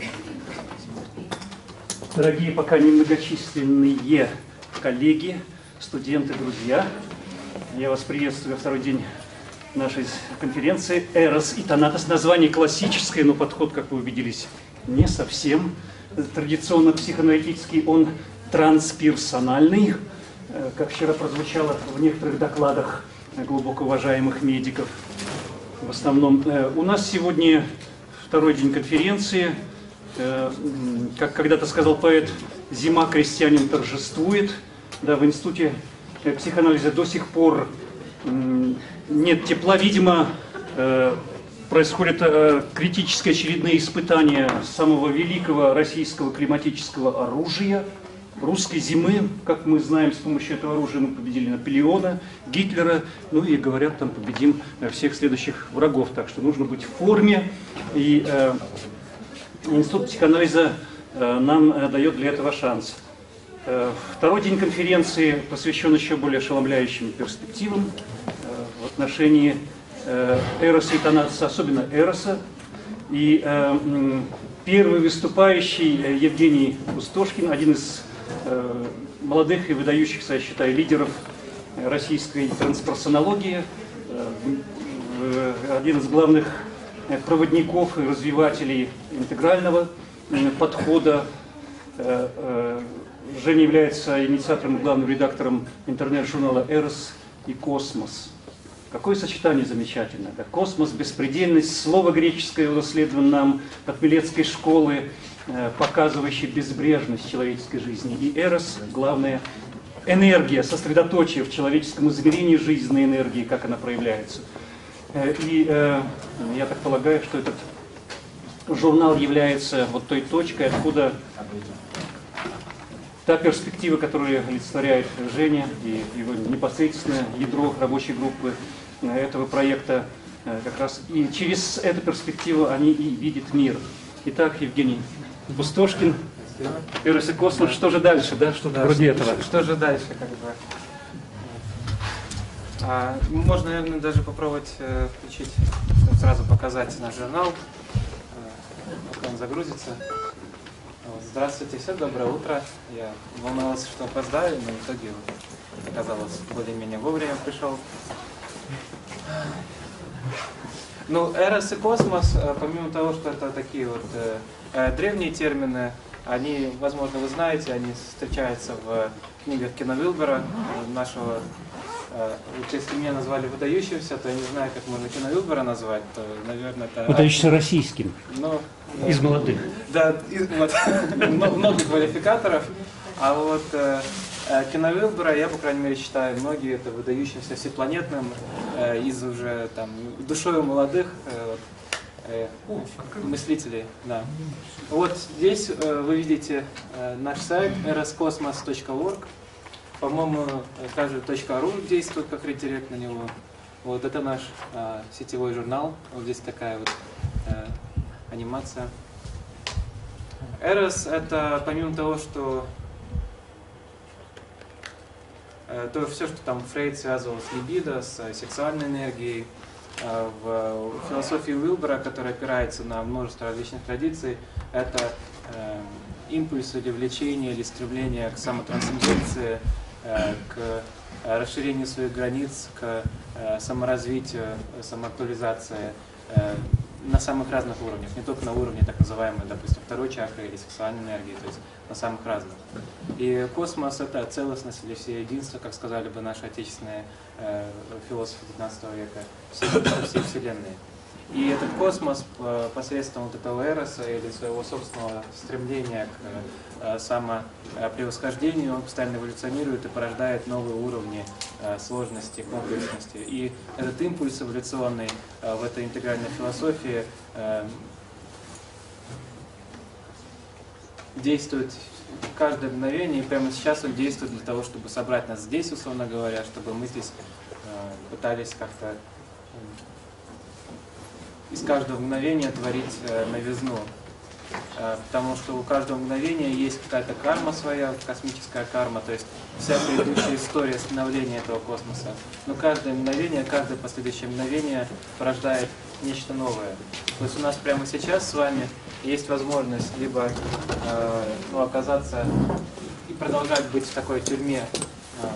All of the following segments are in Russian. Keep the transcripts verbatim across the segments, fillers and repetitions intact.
Дорогие, пока немногочисленные коллеги, студенты, друзья, я вас приветствую во второй день нашей конференции «Эрос и Танатос». Название классическое, но подход, как вы убедились, не совсем традиционно психоаналитический, он трансперсональный, как вчера прозвучало в некоторых докладах глубоко уважаемых медиков. В основном у нас сегодня второй день конференции. Как когда-то сказал поэт, зима крестьянин торжествует. Да, в институте психоанализа до сих пор нет тепла. Видимо, происходят критические очередные испытания самого великого российского климатического оружия, русской зимы. Как мы знаем, с помощью этого оружия мы победили Наполеона, Гитлера, ну и, говорят, там победим всех следующих врагов. Так что нужно быть в форме. И э, Институт психоанализа э, нам э, дает для этого шанс. Э, второй день конференции посвящен еще более ошеломляющим перспективам э, в отношении э, Эроса и Танатоса, особенно Эроса. И э, первый выступающий э, Евгений Устошкин, один из э, молодых и выдающихся, я считаю, лидеров российской трансперсонологии, э, э, один из главных проводников и развивателей интегрального подхода. Женя является инициатором и главным редактором интернет-журнала «Эрос и Космос». Какое сочетание замечательное. Да? Космос, беспредельность, слово греческое унаследовано нам от Милецкой школы, показывающей безбрежность человеческой жизни. И Эрос, главное, энергия, сосредоточие в человеческом измерении жизненной энергии, как она проявляется. И э, я так полагаю, что этот журнал является вот той точкой, откуда та перспектива, которую олицетворяет Женя и его непосредственное ядро рабочей группы этого проекта, как раз и через эту перспективу они и видят мир. Итак, Евгений Устошкин, Эрос и Космос, что же дальше, да, что-то да, вроде что, этого. Что же дальше, как бы? А, можно, наверное, даже попробовать э, включить, сразу показать наш журнал, э, пока он загрузится. Вот. Здравствуйте все, доброе утро. Я волновался, что опоздаю, но в итоге оказалось более-менее вовремя пришел. Ну, Эрос и Космос, э, помимо того, что это такие вот э, э, древние термины, они, возможно, вы знаете, они встречаются в книгах Кена Вилбера, нашего. Если меня назвали выдающимся, то я не знаю, как можно Кена Вилбера назвать, то, наверное, это... Выдающийся российским, но, из молодых. Да, из, вот, много квалификаторов. А вот э, Кена Вилбера, я, по крайней мере, считаю, многие это выдающимся всепланетным, э, из уже там душою молодых э, э, мыслителей. Да. Вот здесь э, вы видите э, наш сайт эрос космос точка орг. По-моему, также .ру действует как редирект на него. Вот это наш а, сетевой журнал. Вот здесь такая вот а, анимация. Эрос — это помимо того, что а, то все, что там Фрейд связывал с либидо, с а, сексуальной энергией, а, в, в философии Уилбера, которая опирается на множество различных традиций, это а, импульс или влечение, или стремление к самотрансценденции, к расширению своих границ, к саморазвитию, самоактуализации на самых разных уровнях, не только на уровне так называемой, допустим, второй чакры или сексуальной энергии, то есть на самых разных. И космос — это целостность или всеединство, как сказали бы наши отечественные философы девятнадцатого века, всей Вселенной. И этот космос посредством вот этого эроса или своего собственного стремления к самопревосхождению, он постоянно эволюционирует и порождает новые уровни сложности, комплексности. И этот импульс эволюционный в этой интегральной философии действует каждое мгновение, и прямо сейчас он действует для того, чтобы собрать нас здесь, условно говоря, чтобы мы здесь пытались как-то из каждого мгновения творить э, новизну. потому что у каждого мгновения есть какая-то карма своя, космическая карма, то есть вся предыдущая история становления этого космоса. Но каждое мгновение, каждое последующее мгновение порождает нечто новое. То есть у нас прямо сейчас с вами есть возможность либо э, ну, оказаться и продолжать быть в такой тюрьме э,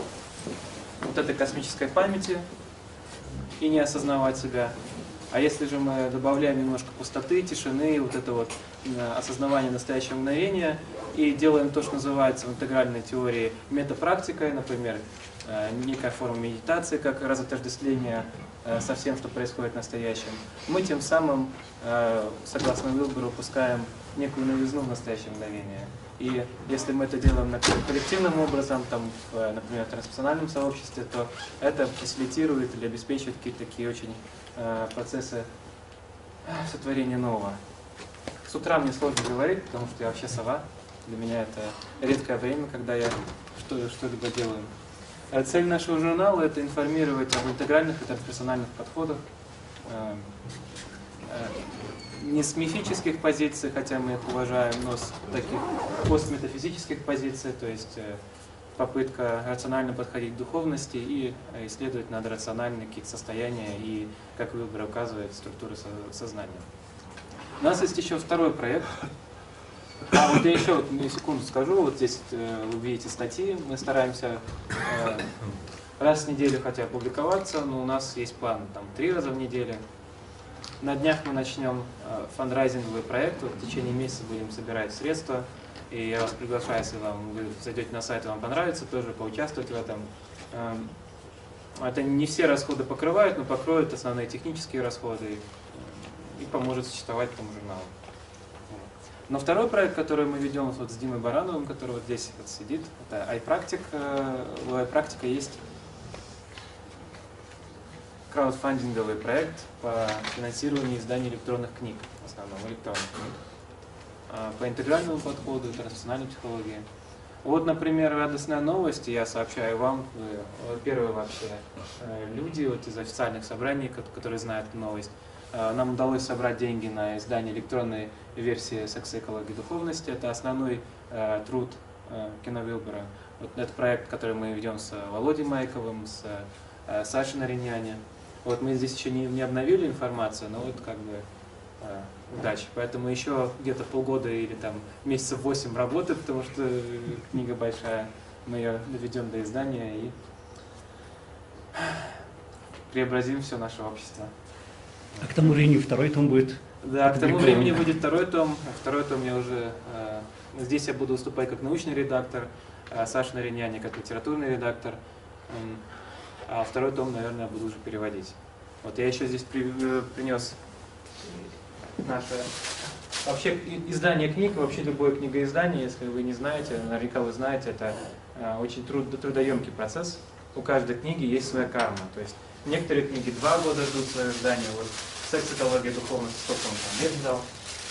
вот этой космической памяти и не осознавать себя. А если же мы добавляем немножко пустоты, тишины, вот это вот э, осознавание настоящего мгновения и делаем то, что называется в интегральной теории метапрактикой, например, э, некая форма медитации, как разотождествление э, со всем, что происходит в настоящем, мы тем самым, э, согласно Уилберу, упускаем некую новизну в настоящее мгновение. И если мы это делаем например, коллективным образом, там, в, например, в трансперсональном сообществе, то это фасилитирует или обеспечивает какие-то такие очень э, процессы сотворения нового. С утра мне сложно говорить, потому что я вообще сова. Для меня это редкое время, когда я что, что-либо делаю. А цель нашего журнала – это информировать об интегральных и трансперсональных подходах. Э, э, не с мифических позиций, хотя мы их уважаем, но с таких постметафизических позиций, то есть попытка рационально подходить к духовности и исследовать надрациональные какие-то состояния и, как Уилбер указывает, структуры сознания. У нас есть еще второй проект. А вот я еще вот, на секунду скажу, вот здесь вы видите статьи, мы стараемся раз в неделю хотя бы публиковаться, но у нас есть план там три раза в неделю. На днях мы начнем э, фандрайзинговый проект, вот в течение месяца будем собирать средства, и я вас приглашаю, если вам, вы зайдете на сайт, вам понравится, тоже поучаствовать в этом. Э, это не все расходы покрывают, но покроют основные технические расходы и поможет существовать этому журналу. Но второй проект, который мы ведем вот с Димой Барановым, который вот здесь вот сидит, это iPractic. У iPractic есть краудфандинговый проект по финансированию издания электронных книг, в основном электронных книг, по интегральному подходу, трансперсональной психологии. Вот, например, радостная новость, я сообщаю вам, вы первые вообще люди вот из официальных собраний, которые знают эту новость. Нам удалось собрать деньги на издание электронной версии «Сексоэкологии и духовности». Это основной э, труд э, Кена Уилбера. Вот этот проект, который мы ведем с Володей Майковым, с э, Сашей Нариняне. Вот мы здесь еще не, не обновили информацию, но вот как бы э, удачи. Поэтому еще где-то полгода или там месяцев восемь работы, потому что книга большая. Мы ее доведем до издания и преобразим все наше общество. А к тому времени второй том будет? Да, к тому времени будет второй том. Второй том я уже... Э, здесь я буду выступать как научный редактор, э, Саша Нариняне как литературный редактор. Э, а второй том, наверное, я буду уже переводить. Вот я еще здесь при, э, принес наше... Вообще издание книг, вообще любое книгоиздание, если вы не знаете, наверняка вы знаете, это э, очень труд, трудоемкий процесс. У каждой книги есть своя карма. То есть некоторые книги два года ждут свое издание. Вот «Сексоэкология и духовность», сколько он там лет ждал.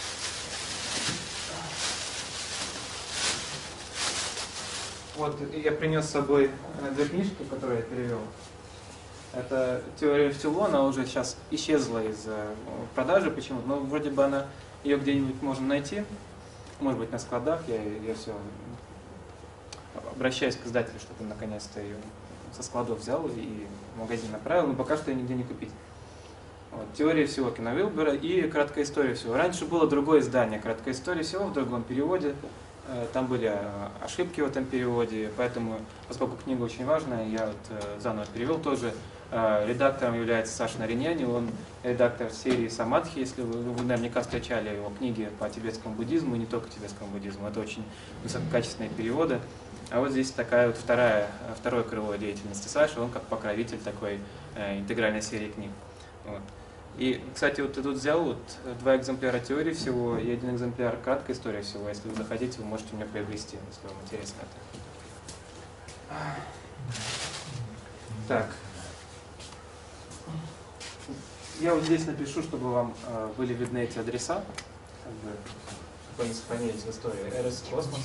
Вот я принес с собой две книжки, которые я перевел. Это «Теория всего», она уже сейчас исчезла из продажи почему-то, но вроде бы она, ее где-нибудь можно найти, может быть на складах, я, я все обращаюсь к издателю, чтобы он наконец-то ее со складов взял и в магазин направил, но пока что ее нигде не купить. Вот, «Теория всего» Кена Уилбера и «Краткая история всего». Раньше было другое издание «Краткая история всего» в другом переводе. Там были ошибки в этом переводе, поэтому, поскольку книга очень важная, я вот заново перевел тоже. Редактором является Саша Нариняне, он редактор серии «Самадхи», если вы, вы наверняка встречали его книги по тибетскому буддизму, и не только тибетскому буддизму, это очень высококачественные переводы. А вот здесь такая вот вторая, второе крыло деятельности Саши, он как покровитель такой э, интегральной серии книг. Вот. И, кстати, вот я тут взял вот два экземпляра «Теории всего» и один экземпляр «Краткой истории всего». Если вы захотите, вы можете мне приобрести, если вам интересно это. Так. Я вот здесь напишу, чтобы вам э, были видны эти адреса, как бы, чтобы они сохранились в истории. Эрос Космос.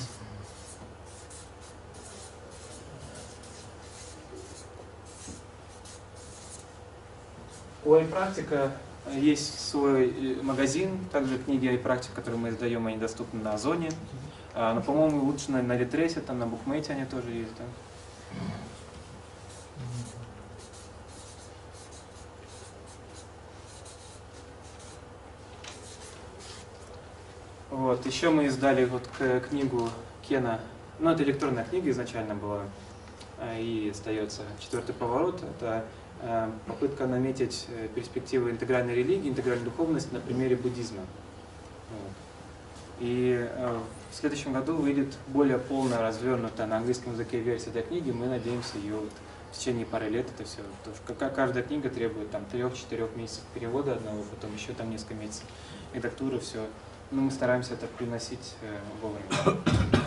У iPractic Есть свой магазин, также книги и практики, которые мы издаем, они доступны на Озоне. Но, по-моему, лучше на, на Литресе, там на Букмейте они тоже есть. Да? Вот. Еще мы издали вот книгу Кена, ну это электронная книга изначально была, и остается «Четвертый поворот». Это попытка наметить перспективы интегральной религии, интегральной духовности на примере буддизма. Вот. И в следующем году выйдет более полная, развернутая на английском языке версия этой книги. Мы надеемся ее вот в течение пары лет это все. Потому что каждая книга требует там трех-четырех месяцев перевода одного, потом еще там несколько месяцев редактуры, все. Но мы стараемся это приносить вовремя.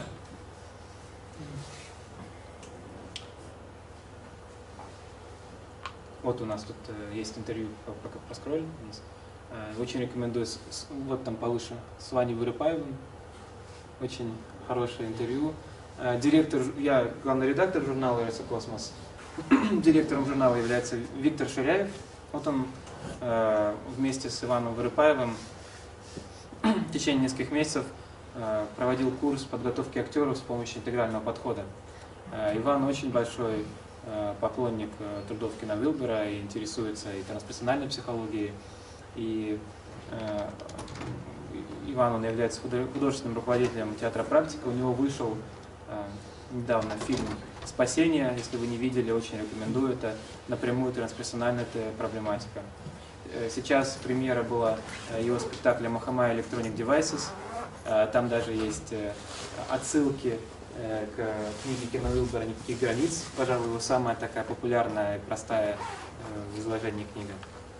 Вот у нас тут есть интервью, пока проскроллим вниз. Очень рекомендую, вот там повыше, с Ваней Вырыпаевым. Очень хорошее интервью. Директор, я главный редактор журнала «Эрос и Космос». Директором журнала является Виктор Ширяев. Вот он вместе с Иваном Вырыпаевым в течение нескольких месяцев проводил курс подготовки актеров с помощью интегрального подхода. Иван очень большой поклонник трудов Кена Уилбера и интересуется и трансперсональной психологией. И э, Иван, он является художественным руководителем театра «Практика». У него вышел э, недавно фильм «Спасение». Если вы не видели, очень рекомендую. Это напрямую трансперсональная проблематика. Сейчас премьера была его спектакля «Махамая Electronic Devices». Там даже есть отсылки к книге Кена Уилбера «Никаких границ». Пожалуй, его самая такая популярная и простая в изложении книга.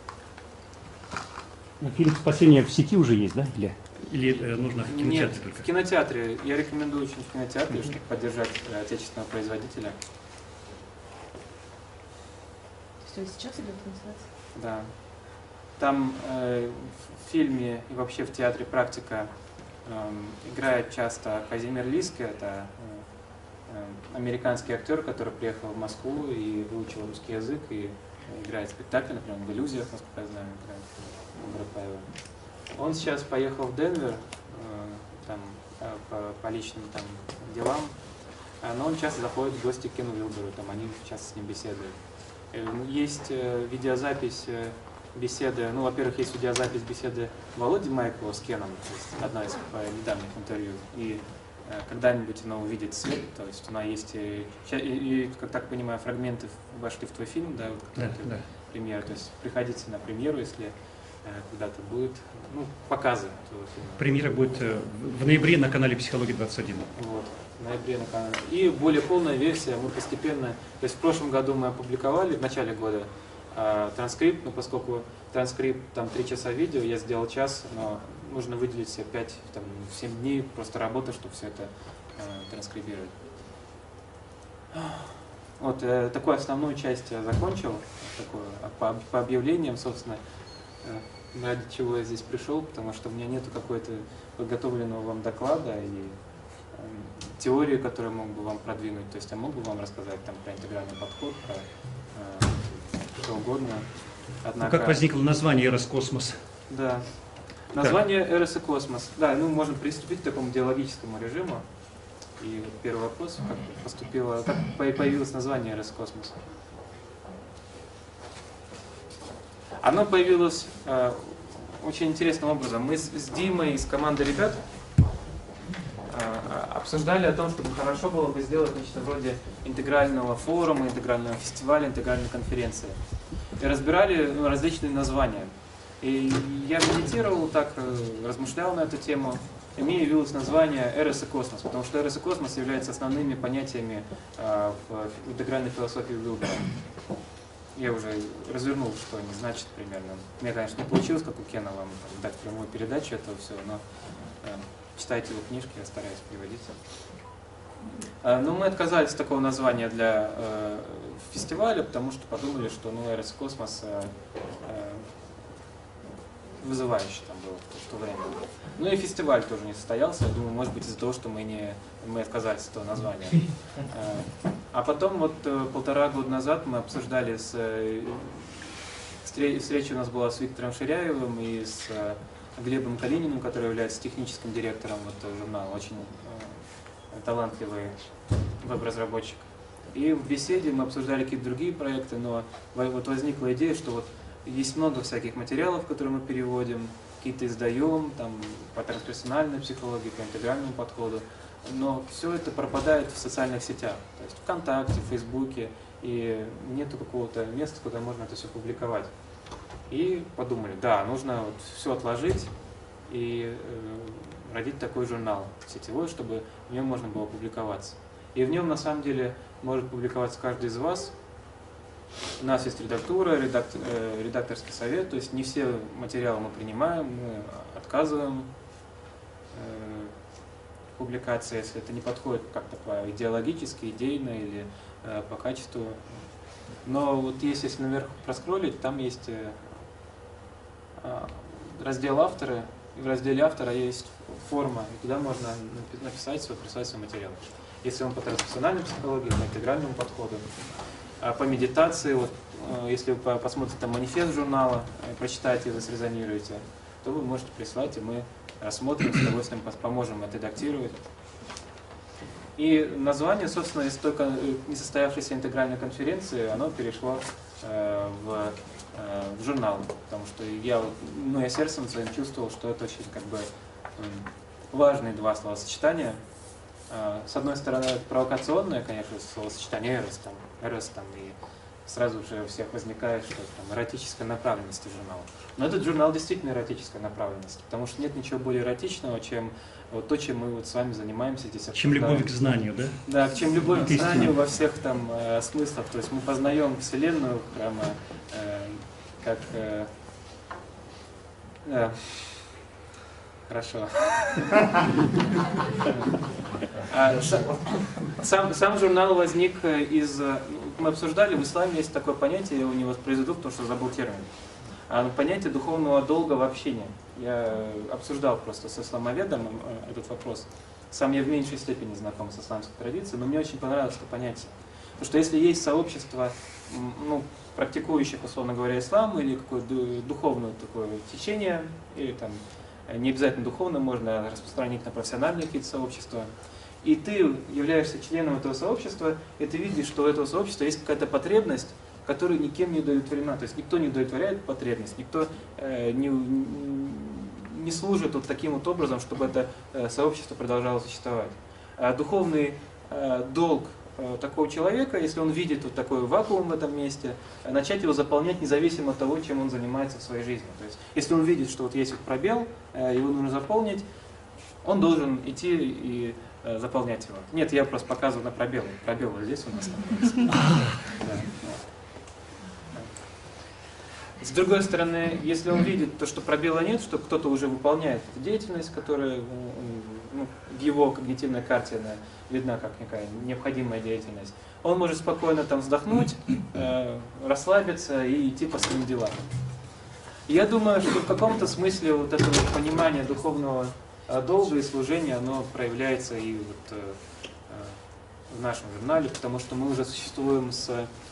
Фильм «Спасение» в сети уже есть, да? Или, или э, нужно в кинотеатре? Нет, только? В кинотеатре. Я рекомендую очень в кинотеатре, mm-hmm. чтобы поддержать отечественного производителя. Все, сейчас идет трансляция? Да. Там э, в фильме и вообще в театре «Практика» э, играет часто Казимир Лиски. Это э, э, американский актер, который приехал в Москву и выучил русский язык и играет спектакль, например, в «Иллюзиях», насколько я знаю, играет. Он сейчас поехал в Денвер там, по, по личным там, делам, но он часто заходит в гости к Кену Уилберу, там они часто с ним беседуют. Есть видеозапись беседы, ну, во-первых, есть видеозапись беседы Володи Майкова с Кеном, то есть одна из недавних интервью, и когда-нибудь она увидит свет, то есть она есть, и, и как так понимаю, фрагменты вошли в твой фильм, да, вот, да, да. Премьера, то есть приходите на премьеру, если когда-то будет, ну, показы этого фильма. Премьера будет в ноябре на канале «Психология двадцать один». Вот, в ноябре на канале. И более полная версия мы постепенно, то есть в прошлом году мы опубликовали, в начале года, э, транскрипт, но поскольку транскрипт там три часа видео, я сделал час, но нужно выделить себе пять-семь дней просто работы, чтобы все это э, транскрибировать. Вот, э, такую основную часть я закончил, такую, по, по объявлениям, собственно, э, ради чего я здесь пришел, потому что у меня нету какой-то подготовленного вам доклада и э, теории, которую я мог бы вам продвинуть. То есть я мог бы вам рассказать там, про интегральный подход, про э, что угодно. Однако... Ну, как возникло название «Эрос Космос»? Да. Название «Эрос и Космос». Да, ну можно приступить к такому диалогическому режиму. И вот первый вопрос, как поступило, как появилось название «Эрос и Космос». Оно появилось э, очень интересным образом. Мы с, с Димой из команды ребят э, обсуждали о том, чтобы хорошо было бы сделать нечто вроде интегрального форума, интегрального фестиваля, интегральной конференции. И разбирали ну, различные названия. И я медитировал, так размышлял на эту тему, и мне явилось название «Эрос и Космос», потому что «Эрос и Космос» являются основными понятиями э, в интегральной философии Уилбера. Я уже развернул, что они значат примерно. У меня, конечно, не получилось, как у Кена, вам дать прямую передачу этого всего, но э, читайте его книжки, я стараюсь переводить. Э, но мы отказались от такого названия для э, фестиваля, потому что подумали, что ну, «Эрос и Космос» э, э, вызывающий там был в то время. Ну и фестиваль тоже не состоялся. Я думаю, может быть, из-за того, что мы не мы отказались от этого названия. А потом вот полтора года назад мы обсуждали с, с встреча у нас была с Виктором Ширяевым и с Глебом Калининым, который является техническим директором вот журнала, очень талантливый веб-разработчик. И в беседе мы обсуждали какие-то другие проекты, но вот возникла идея, что вот есть много всяких материалов, которые мы переводим, какие-то издаем, там, по трансперсональной психологии, по интегральному подходу, но все это пропадает в социальных сетях, то есть ВКонтакте, в Фейсбуке, и нету какого-то места, куда можно это все публиковать. И подумали, да, нужно вот все отложить и э, родить такой журнал сетевой, чтобы в нем можно было публиковаться. И в нем на самом деле может публиковаться каждый из вас. У нас есть редактура, редактор, э, редакторский совет, то есть не все материалы мы принимаем, мы отказываем э, публикации, если это не подходит как-то по идеологически, идейно или э, по качеству. Но вот есть, если наверх проскроллить, там есть э, раздел авторы, и в разделе автора есть форма, и туда можно написать свой, прислать свой материал. Если он по трансперсональной психологии, по интегральному подходу, а по медитации, вот, если вы посмотрите там манифест журнала, прочитаете, вы срезонируете, то вы можете прислать, и мы рассмотрим, с удовольствием поможем отредактировать. И название, собственно, из только несостоявшейся интегральной конференции, оно перешло э, в, э, в журнал, потому что я, ну, я сердцем своим чувствовал, что это очень как бы э, важные два словосочетания. Э, с одной стороны, это провокационное, конечно, словосочетание «эрос», там, «эрос», там, и сразу же у всех возникает, что там эротическая направленность журнала. Но этот журнал действительно эротическая направленность, потому что нет ничего более эротичного, чем вот то, чем мы вот с вами занимаемся здесь. Чем любовь к знанию, да? Да, чем любовь к знанию во всех там э, смыслах. То есть мы познаем Вселенную прямо э, как... Э, э, хорошо. Сам, сам журнал возник из... Мы обсуждали, в исламе есть такое понятие, я его не воспроизведу, потому что забыл термин. Понятие духовного долга в общении. Я обсуждал просто с исламоведом этот вопрос. Сам я в меньшей степени знаком с исламской традицией, но мне очень понравилось это понятие. Потому что если есть сообщество, ну, практикующих, условно говоря, ислам, или какое-то духовное такое течение, или там не обязательно духовное, можно распространить на профессиональные какие-то сообщества, и ты являешься членом этого сообщества, и ты видишь, что у этого сообщества есть какая-то потребность, которая никем не удовлетворена. То есть никто не удовлетворяет потребность, никто э, не, не служит вот таким вот образом, чтобы это э, сообщество продолжало существовать. А духовный э, долг э, такого человека, если он видит вот такой вакуум в этом месте, э, начать его заполнять независимо от того, чем он занимается в своей жизни. То есть если он видит, что вот есть вот пробел, э, его нужно заполнить, он должен идти и э, заполнять его. Нет, я просто показываю на пробел. Пробел вот здесь у нас находится. С другой стороны, если он видит то, что пробела нет, что кто-то уже выполняет эту деятельность, которая, ну, в его когнитивной карте она видна как некая необходимая деятельность, он может спокойно там вздохнуть, э, расслабиться и идти по своим делам. Я думаю, что в каком-то смысле вот это вот понимание духовного долга и служения, оно проявляется и вот, э, в нашем журнале, потому что мы уже существуем с...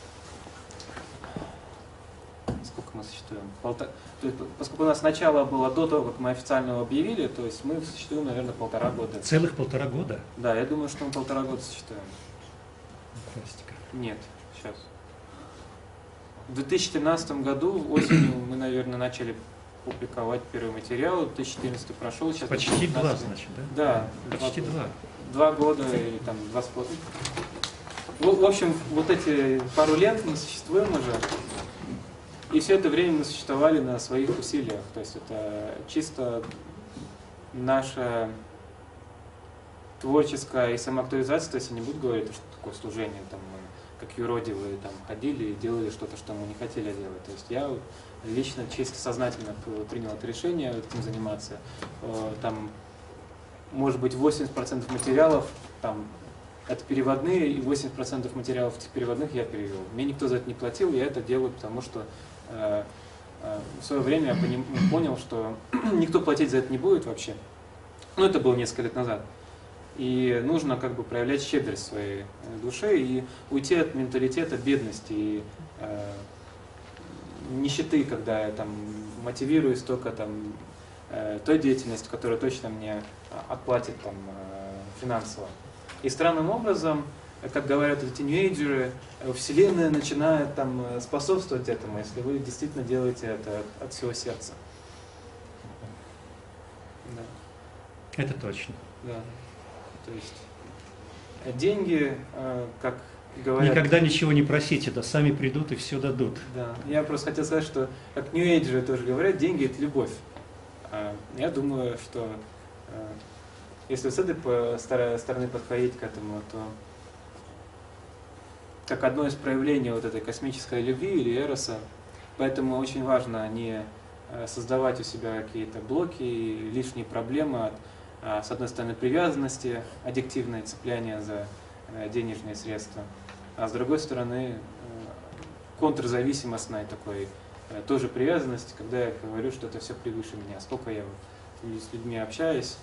Сколько мы существуем? Полтора... То есть, поскольку у нас начало было до того, как мы официально его объявили, то есть мы существуем, наверное, полтора года. Целых полтора года? Да, я думаю, что мы полтора года существуем. Фантастика. Нет, сейчас. В две тысячи тринадцатом году осенью мы, наверное, начали публиковать первый материал, две тысячи четырнадцатый прошел. Сейчас почти два, значит, да? Да. Почти два. Два года или там два с половиной. В общем, вот эти пару лет мы существуем уже. И все это время мы существовали на своих усилиях. То есть это чисто наша творческая и самоактуализация. То есть я не буду говорить, что такое служение, там, как юродивые там ходили и делали что-то, что мы не хотели делать. То есть я лично, чисто сознательно принял это решение этим заниматься. Там, может быть, восемьдесят процентов материалов там, это переводные, и восемьдесят процентов материалов этих переводных я перевел. Мне никто за это не платил, я это делаю, потому что э, э, в свое время я поним, понял, что никто платить за это не будет вообще. Ну, это было несколько лет назад. И нужно как бы проявлять щедрость в своей душе и уйти от менталитета бедности и э, нищеты, когда я там мотивируюсь только там, э, той деятельностью, которая точно мне отплатит там, э, финансово. И странным образом, как говорят эти нью-эйджеры, Вселенная начинает там, способствовать этому, если вы действительно делаете это от всего сердца. Да. Это точно. Да. То есть деньги, э, как говорят... Никогда ничего не просите, да сами придут и все дадут. Да. Я просто хотел сказать, что как нью-эйджеры тоже говорят, деньги – это любовь. Я думаю, что если с этой стороны подходить к этому, то как одно из проявлений вот этой космической любви или эроса, поэтому очень важно не создавать у себя какие-то блоки, лишние проблемы от, с одной стороны, привязанности, аддиктивное цепляние за денежные средства, а с другой стороны, контрзависимостной такой тоже привязанности, когда я говорю, что это все превыше меня. Сколько я с людьми общаюсь,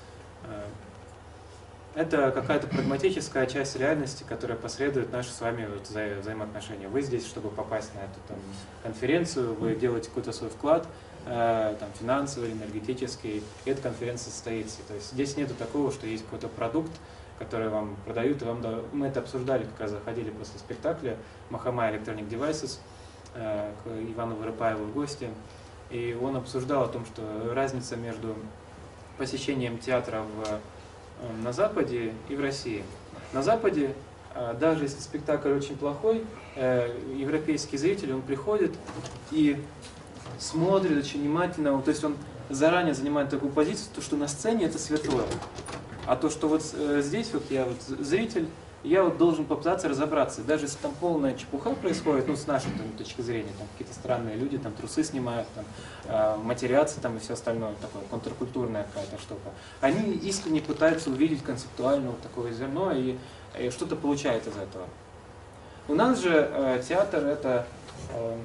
это какая-то прагматическая часть реальности, которая посредует наши с вами вот вза взаимоотношения. Вы здесь, чтобы попасть на эту там, конференцию, вы делаете какой-то свой вклад, э, там, финансовый, энергетический, и эта конференция состоится. То есть здесь нету такого, что есть какой-то продукт, который вам продают, и вам да... мы это обсуждали, как раз заходили после спектакля Махамая Electronic Devices э, к Ивану Воропаеву в гости, и он обсуждал о том, что разница между посещением театра в на Западе и в России. На Западе, даже если спектакль очень плохой, европейский зритель, он приходит и смотрит очень внимательно, то есть он заранее занимает такую позицию, то, что на сцене это святое. А то, что вот здесь вот я вот зритель, я вот должен попытаться разобраться. Даже если там полная чепуха происходит, ну, с нашей там, точки зрения, там какие-то странные люди, там трусы снимают, там, э, матерятся там, и все остальное, такое, контркультурная какая-то штука. Они искренне пытаются увидеть концептуально вот такое зерно, и, и что-то получает из этого. У нас же э, театр это... Э,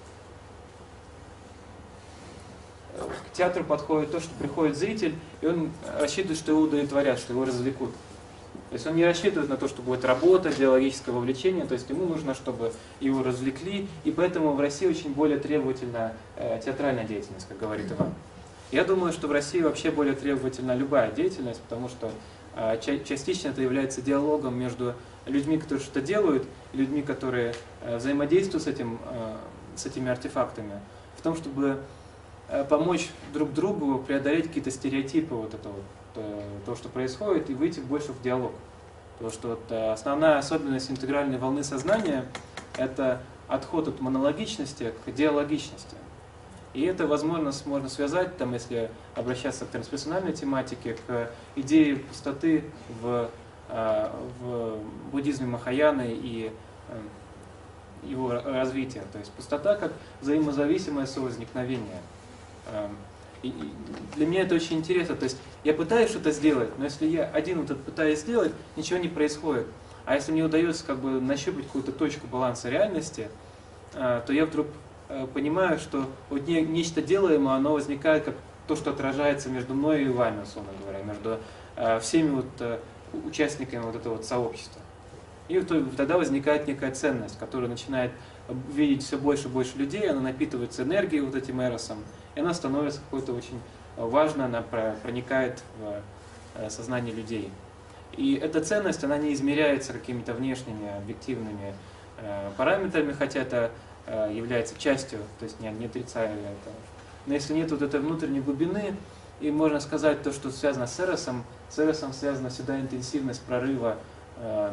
к театру подходит то, что приходит зритель, и он рассчитывает, что его удовлетворят, что его развлекут. То есть он не рассчитывает на то, что будет работа, идеологическое вовлечение, то есть ему нужно, чтобы его развлекли, и поэтому в России очень более требовательна э, театральная деятельность, как говорит Иван. Я думаю, что в России вообще более требовательна любая деятельность, потому что э, ча частично это является диалогом между людьми, которые что-то делают, и людьми, которые э, взаимодействуют с, этим, э, с этими артефактами, в том, чтобы э, помочь друг другу преодолеть какие-то стереотипы вот этого. То, что происходит, и выйти больше в диалог. Потому что вот, основная особенность интегральной волны сознания – это отход от монологичности к диалогичности. И это, возможно, можно связать, там, если обращаться к трансперсональной тематике, к идее пустоты в, в буддизме Махаяны и его развития. То есть пустота как взаимозависимое совозникновение. И для меня это очень интересно. То есть я пытаюсь что-то сделать, но если я один вот это пытаюсь сделать, ничего не происходит. А если мне удается как бы нащупать какую-то точку баланса реальности, то я вдруг понимаю, что вот нечто делаемое, оно возникает как то, что отражается между мной и вами, условно говоря, между всеми вот участниками вот этого вот сообщества. И вот тогда возникает некая ценность, которая начинает видеть все больше и больше людей, она напитывается энергией вот этим эросом, и она становится какой-то очень важной, она проникает в сознание людей. И эта ценность, она не измеряется какими-то внешними, объективными параметрами, хотя это является частью, то есть не, не отрицаю этого. Но если нет вот этой внутренней глубины, и можно сказать то, что связано с эросом, с эросом связана всегда интенсивность прорыва э,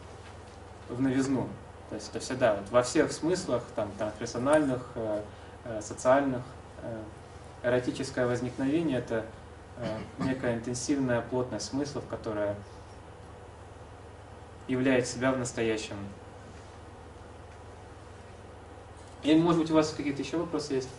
в новизну. То есть это всегда вот, во всех смыслах, там, трансперсональных, э, э, социальных, э, эротическое возникновение – это э, некая интенсивная плотность смыслов, которая являет себя в настоящем. И, может быть, у вас какие-то еще вопросы есть?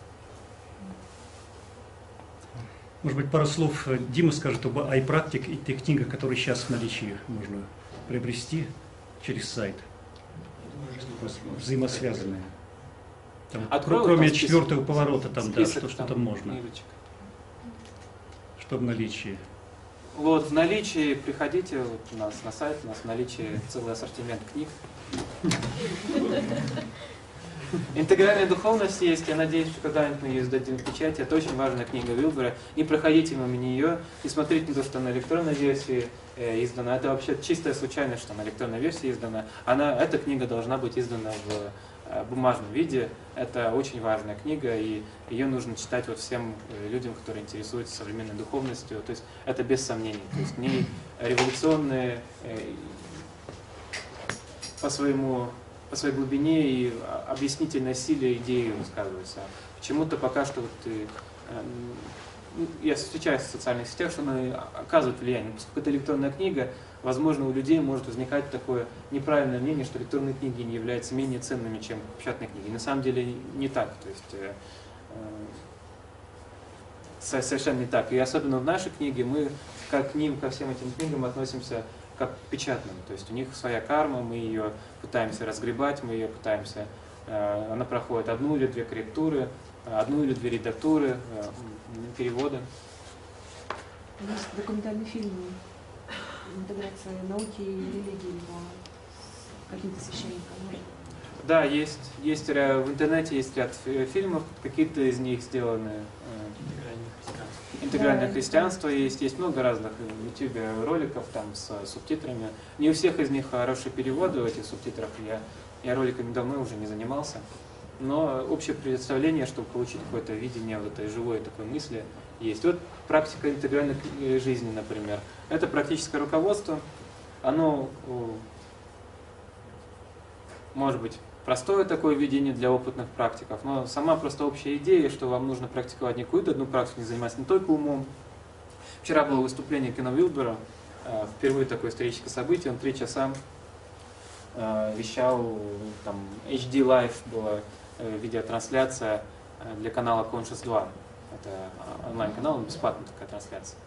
Может быть, пару слов Дима скажет об iPractic и тех книгах, которые сейчас в наличии можно приобрести через сайт. Взаимосвязанные. Там, Открою, кроме там четвертого поворота, там, да, что, что там, там можно. Книжечек. Что в наличии. Вот, в наличии, приходите вот у нас на сайт, у нас в наличии целый ассортимент книг. Интегральная духовность есть, я надеюсь, что когда-нибудь мы ее издадим в печати. Это очень важная книга Уилбера. Не проходите мимо нее, не смотрите на то, что на электронной версии э, издана. Это вообще чистая случайность, что на электронной версии издана. Она, эта книга должна быть издана в э, бумажном виде. Это очень важная книга, и ее нужно читать вот всем людям, которые интересуются современной духовностью. То есть это без сомнений. То есть в ней революционные э, по своему по своей глубине и объяснительной силе идеи высказываются. Почему-то пока что вот, э, э, я встречаюсь в социальных сетях, что она оказывает влияние. Поскольку это электронная книга, возможно, у людей может возникать такое неправильное мнение, что электронные книги не являются менее ценными, чем печатные книги. На самом деле не так. То есть, э, э, совершенно не так. И особенно в нашей книге мы как к ним, ко всем этим книгам относимся как к печатным. То есть у них своя карма, мы ее пытаемся разгребать, мы ее пытаемся, э, она проходит одну или две корректуры, одну или две редактуры, э, переводы. Есть документальный фильм «Интеграция науки и религии» каким-то священником. Да, есть, есть в интернете есть ряд фильмов, какие-то из них сделаны. Интегральное христианство есть, есть много разных в YouTube роликов там с субтитрами. Не у всех из них хорошие переводы в этих субтитрах, я, я роликами давно уже не занимался. Но общее представление, чтобы получить какое-то видение вот этой живой такой мысли, есть. Вот практика интегральной жизни, например. Это практическое руководство, оно может быть простое такое видение для опытных практиков, но сама просто общая идея, что вам нужно практиковать не какую-то одну практику, не заниматься не только умом. Вчера было выступление Кена Уилбера, впервые такое историческое событие, он три часа вещал, там эйч ди Live была видеотрансляция для канала Conscious два, это онлайн-канал, бесплатная такая трансляция.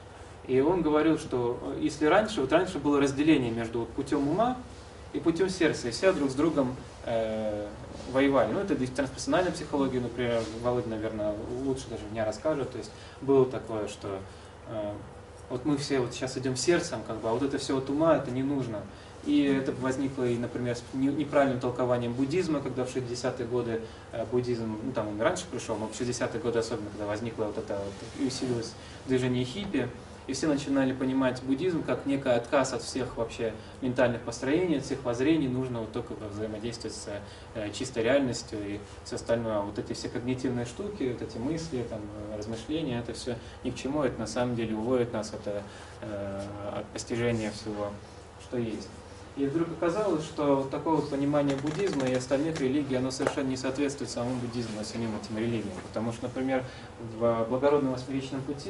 И он говорил, что если раньше, вот раньше было разделение между путем ума и путем сердца, и все друг с другом э, воевали. Ну, это трансперсональная психология, например, Володя, наверное, лучше даже меня расскажет. То есть было такое, что э, вот мы все вот сейчас идем сердцем, как бы, а вот это все от ума, это не нужно. И это возникло, и, например, с неправильным толкованием буддизма, когда в шестидесятые годы буддизм, ну там он раньше пришел, но в шестидесятые годы особенно, когда возникло вот это вот, и усилилось движение хиппи, и все начинали понимать буддизм как некий отказ от всех вообще ментальных построений, от всех воззрений, нужно вот только взаимодействовать с э, чистой реальностью и все остальное. Вот эти все когнитивные штуки, вот эти мысли, там, размышления, это все ни к чему, это на самом деле уводит нас от, э, от постижения всего, что есть. И вдруг оказалось, что такое вот понимание буддизма и остальных религий, оно совершенно не соответствует самому буддизму и самим этим религиям. Потому что, например, в благородном восьмеричном пути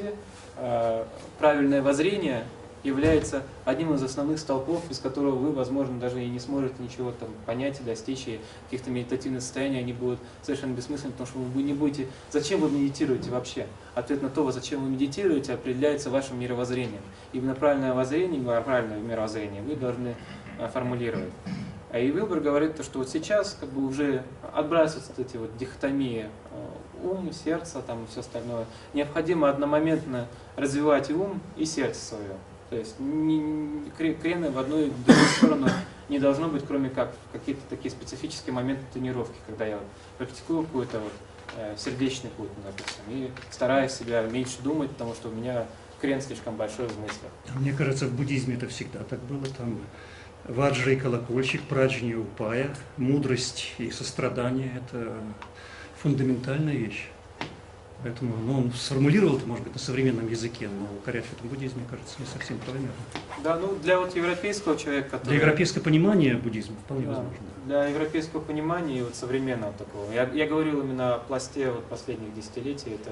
э, правильное воззрение является одним из основных столпов, без которого вы, возможно, даже и не сможете ничего там понять и достичь, и каких-то медитативных состояний, они будут совершенно бессмысленны, потому что вы не будете... Зачем вы медитируете вообще? Ответ на то, зачем вы медитируете, определяется вашим мировоззрением. Именно правильное воззрение, правильное мировоззрение вы должны формулировать. И Уилбер говорит, что вот сейчас как бы уже отбрасываются эти вот дихотомии ум, сердце, там и все остальное. Необходимо одномоментно развивать и ум, и сердце свое. То есть не, крены в одну и в другую сторону не должно быть, кроме как какие-то такие специфические моменты тренировки, когда я вот практикую какой-то вот, э, сердечный путь, допустим, и стараюсь себя меньше думать, потому что у меня крен слишком большой в мыслях. Мне кажется, в буддизме это всегда так было. Там ваджра и колокольчик, праджни и упая, мудрость и сострадание – это фундаментальная вещь. Поэтому ну, он сформулировал это, может быть, на современном языке, но укорять в этом буддизме, кажется, не совсем правильно. Да, ну для вот европейского человека, который... Для европейского понимания буддизма вполне да, возможно. Для европейского понимания вот современного такого. Я, я говорил именно о пласте вот последних десятилетий, это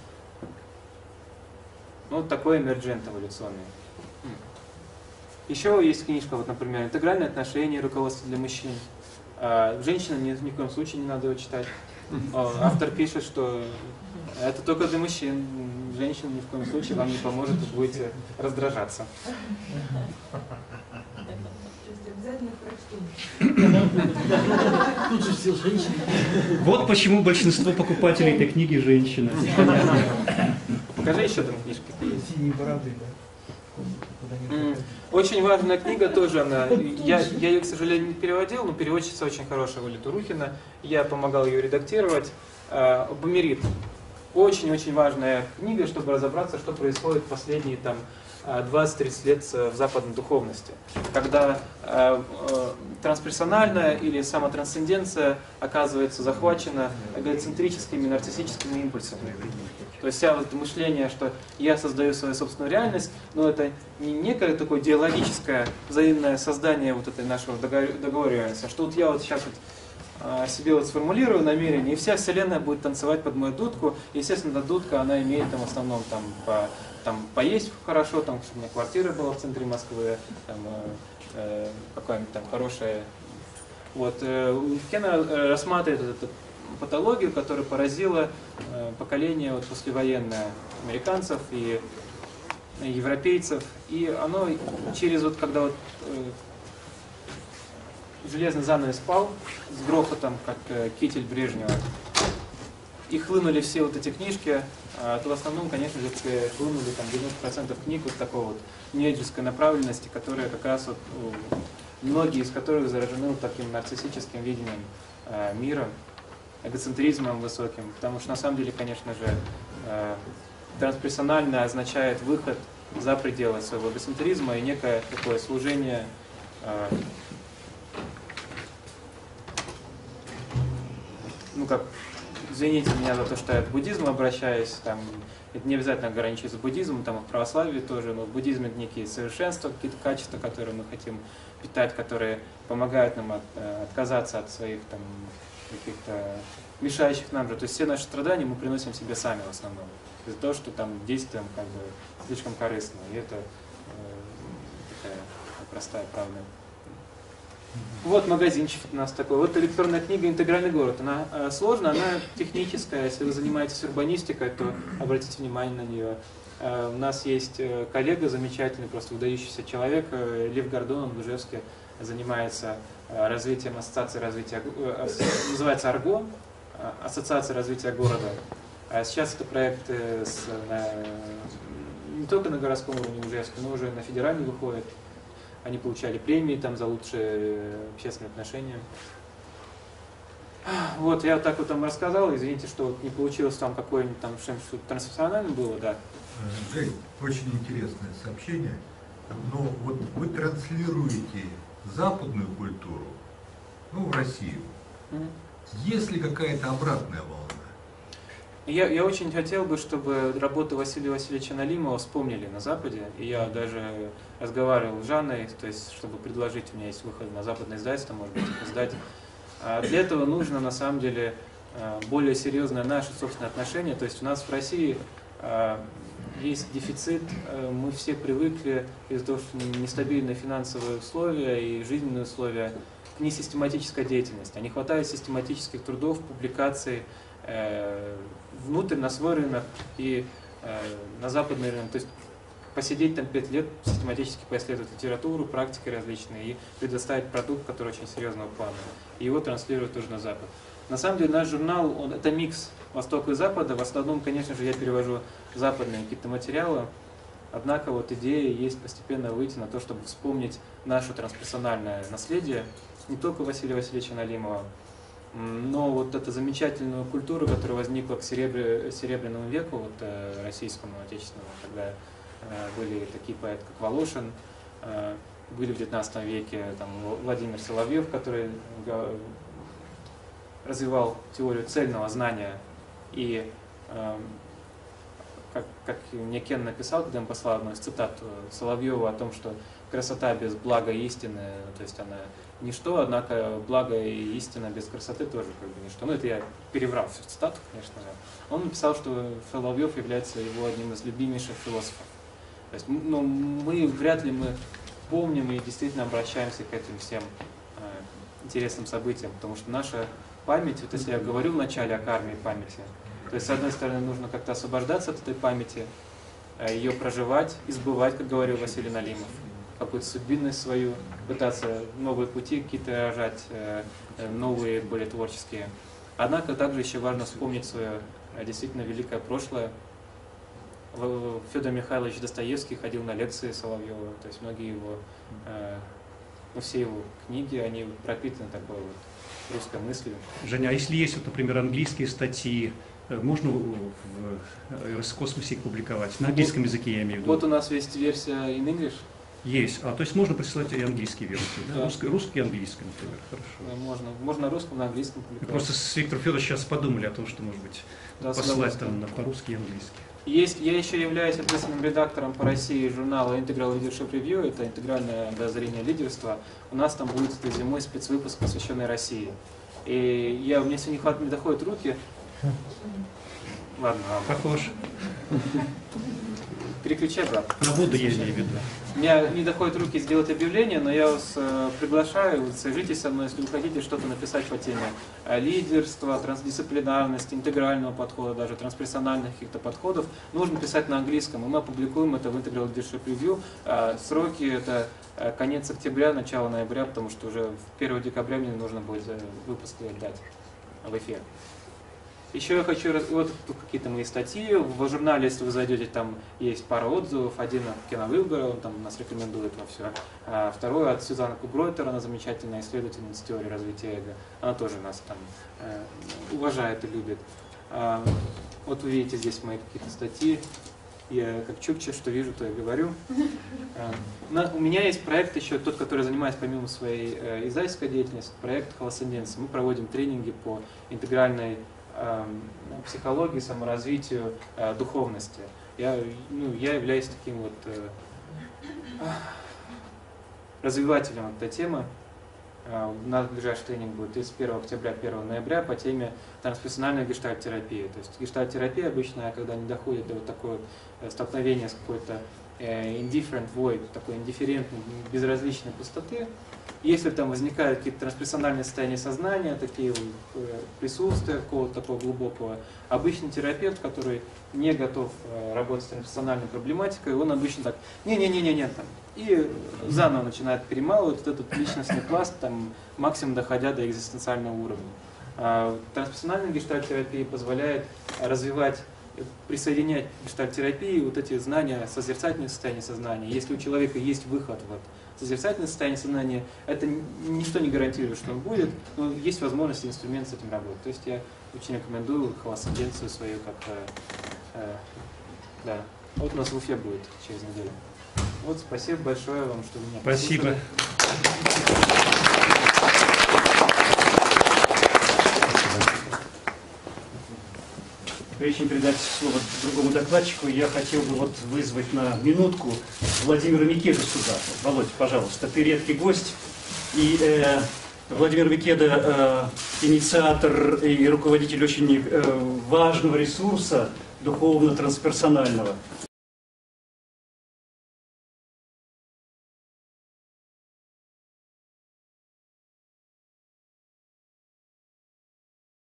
ну, такой эмерджент эволюционный. Еще есть книжка, вот, например, «Интегральные отношения. Руководство для мужчин». Женщинам ни, ни в коем случае не надо его читать. Автор пишет, что это только для мужчин. Женщина ни в коем случае вам не поможет, вы будете раздражаться. Вот почему большинство покупателей этой книги женщины. Покажи еще там книжки. Синие бороды, да? Очень важная книга тоже она. Я, я ее, к сожалению, не переводил, но переводчица очень хорошая, Оля Турухина. Я помогал ее редактировать. Бомерит. Очень-очень важная книга, чтобы разобраться, что происходит последние там двадцать-тридцать лет в западной духовности. Когда э, э, трансперсональная или самотрансценденция оказывается захвачена эгоцентрическими, нарциссическими импульсами. То есть вся вот это мышление, что я создаю свою собственную реальность, но это не некое такое диалогическое взаимное создание вот этой нашего договора реальности, а что вот я вот сейчас вот себе вот сформулирую намерение, и вся вселенная будет танцевать под мою дудку. Естественно, эта дудка, она имеет там в основном там, по, там поесть хорошо, там, чтобы у меня квартира была в центре Москвы, там, э, какая-нибудь там хорошая. Вот, э, Кеннер рассматривает эту патологию, которая поразила э, поколение вот, послевоенное американцев и э, европейцев, и оно через вот, когда вот э, железный занавес пал с грохотом, как э, китель Брежнева, и хлынули все вот эти книжки, а, то в основном, конечно же, хлынули там девяносто процентов книг вот такой вот нейджерской направленности, которая как раз вот, многие из которых заражены вот таким нарциссическим видением э, мира, эгоцентризмом высоким, потому что на самом деле, конечно же, э, трансперсональное означает выход за пределы своего эгоцентризма и некое такое служение э, ну как, извините меня за то, что я к буддизму обращаюсь, там, это не обязательно ограничивается буддизмом, там и в православии тоже, но в буддизме это некие совершенства, какие-то качества, которые мы хотим питать, которые помогают нам от, отказаться от своих там каких-то мешающих нам же. То есть все наши страдания мы приносим себе сами в основном. Из-за того, что там действуем как бы слишком корыстно. И это э, такая простая правда. Вот магазинчик у нас такой. Вот электронная книга «Интегральный город». Она э, сложная, она техническая. Если вы занимаетесь урбанистикой, то обратите внимание на нее. Э, у нас есть э, коллега замечательный, просто выдающийся человек, э, Лев Гордон, он в Ижевске занимается э, развитием ассоциации развития, э, называется «Арго», э, Ассоциация развития города. А сейчас это проект э, с, э, не только на городском уровне в Ижевске, но уже на федеральный выходит. Они получали премии там за лучшие общественные отношения. Вот, я вот так вот там рассказал, извините, что вот не получилось там какое-нибудь там что-то транснациональное было, да. Жень, очень интересное сообщение, но вот вы транслируете западную культуру, ну, в Россию. Mm-hmm. Есть ли какая-то обратная волна? Я, я очень хотел бы, чтобы работу Василия Васильевича Налимова вспомнили на Западе. И я даже разговаривал с Жанной, то есть, чтобы предложить, у меня есть выход на западное издательство, может быть, их издать. А для этого нужно, на самом деле, более серьезное наше собственное отношение. То есть у нас в России есть дефицит, мы все привыкли из-за того, что нестабильные финансовые условия и жизненные условия к несистематической деятельности. Не хватает систематических трудов, публикаций, внутрь на свой рынок и э, на западный рынок. То есть посидеть там пять лет, систематически поисследовать литературу, практики различные и предоставить продукт, который очень серьезного плана. И его транслировать тоже на Запад. На самом деле наш журнал, он, это микс Востока и Запада. В основном, конечно же, я перевожу западные какие-то материалы. Однако вот идея есть постепенно выйти на то, чтобы вспомнить наше трансперсональное наследие, не только Василия Васильевича Налимова, но вот эту замечательную культуру, которая возникла к серебря, Серебряному веку, вот, э, российскому, отечественному, когда э, были такие поэты, как Волошин, э, были в девятнадцатом веке там, Владимир Соловьев, который э, развивал теорию цельного знания. И, э, как, как мне Кен написал, когда он послал одну из цитат Соловьева о том, что красота без блага и истины, то есть она ничто, однако благо и истина без красоты тоже как бы ничто. Ну, это я переврал всю цитату, конечно же. Он написал, что Соловьев является его одним из любимейших философов. То есть, ну, мы вряд ли мы помним и действительно обращаемся к этим всем э, интересным событиям, потому что наша память, вот если я говорю в начале о карме и памяти, то есть, с одной стороны, нужно как-то освобождаться от этой памяти, э, ее проживать, избывать, как говорил Василий Налимов, какую-то судьбинность свою, пытаться новые пути какие-то рожать, новые, более творческие. Однако также еще важно вспомнить свое действительно великое прошлое Федор Михайлович Достоевский ходил на лекции Соловьева, то есть многие его, ну, все его книги, они пропитаны такой вот русской мыслью. Женя, а если есть, вот, например, английские статьи, можно в Роскосмосе их публиковать? На английском языке, я имею в виду. Вот у нас есть версия in English. Есть. А, то есть можно присылать и английские версии, да? Да. Русский, русский и английский, например. Хорошо. Да, можно, можно на русском, на английском Мы публиковать. просто с Виктором Федоровичем сейчас подумали о том, что, может быть, Да, с послать удовольствием. там на по-русски и английски. Есть, я еще являюсь ответственным редактором по России журнала Integral Leadership Review, это интегральное обозрение лидерства. У нас там будет этой зимой спецвыпуск, посвященный России. И я, у меня сегодня не, хват, не доходят руки. Ладно, ладно. Похож. Переключай, брат. На воду я имею в виду. У меня не доходят руки сделать объявление, но я вас э, приглашаю, вот, свяжитесь со мной, если вы хотите что-то написать по теме э, лидерства, трансдисциплинарности, интегрального подхода, даже трансперсональных каких-то подходов. Нужно писать на английском, и мы опубликуем это в Integral Leadership Review. Э, сроки это э, конец октября, начало ноября, потому что уже первого декабря мне нужно будет э, выпуск дать в эфир. Еще я хочу, вот тут какие-то мои статьи, в журнале, если вы зайдете, там есть пара отзывов, один от Кена Вилбера, он там нас рекомендует во все, а второй от Сюзанны Кугройтер, она замечательная исследовательница теории развития эго, она тоже нас там э, уважает и любит. А, вот вы видите здесь мои какие-то статьи, я как Чукча, что вижу, то и говорю. А, на, у меня есть проект еще, тот, который занимается помимо своей э, издательской деятельности, проект «Холосценденция». Мы проводим тренинги по интегральной психологии, саморазвитию, духовности. Я, ну, я являюсь таким вот э, развивателем этой темы. У нас ближайший тренинг будет тридцать первого октября, первого ноября по теме трансперсональной гештальт-терапии. То есть гештальт-терапия обычно, когда не доходит до вот такого столкновения с какой-то indifferent void, такой индифферентной, безразличной пустоты. Если там возникают какие-то трансперсональные состояния сознания, такие присутствия какого-то такого глубокого, обычный терапевт, который не готов работать с трансперсональной проблематикой, он обычно так, не-не-не-не-не, там, и заново начинает перемалывать вот этот личностный пласт, там, максимум доходя до экзистенциального уровня. А трансперсональная гештальт-терапия позволяет развивать, присоединять к гештальт-терапии вот эти знания созерцательных состояний сознания. Если у человека есть выход в созерцательное состояние сознания, это ничто не гарантирует, что он будет, но есть возможность и инструмент с этим работать. То есть я очень рекомендую холосценденцию свою как э, да. Вот у нас в Уфе будет через неделю. Вот, спасибо большое вам, что вы меня Спасибо. Прежде чем передать слово другому докладчику, я хотел бы вот вызвать на минутку Владимира Микеду сюда. Володь, пожалуйста, ты редкий гость. И э, Владимир Микеда э, инициатор и руководитель очень э, важного ресурса духовно-трансперсонального.